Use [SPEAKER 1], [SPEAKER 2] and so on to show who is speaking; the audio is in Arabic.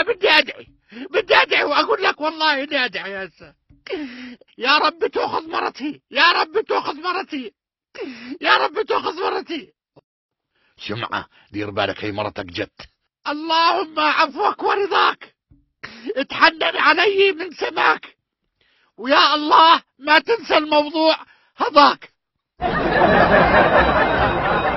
[SPEAKER 1] بدي ادعي واقول لك والله اني ادعي هسه. يا رب تاخذ مرتي، يا رب تاخذ مرتي، يا رب تاخذ مرتي.
[SPEAKER 2] سمعة دير بالك هي مرتك جت.
[SPEAKER 1] اللهم عفوك ورضاك، اتحنن علي من سماك، ويا الله ما تنسى الموضوع هذاك.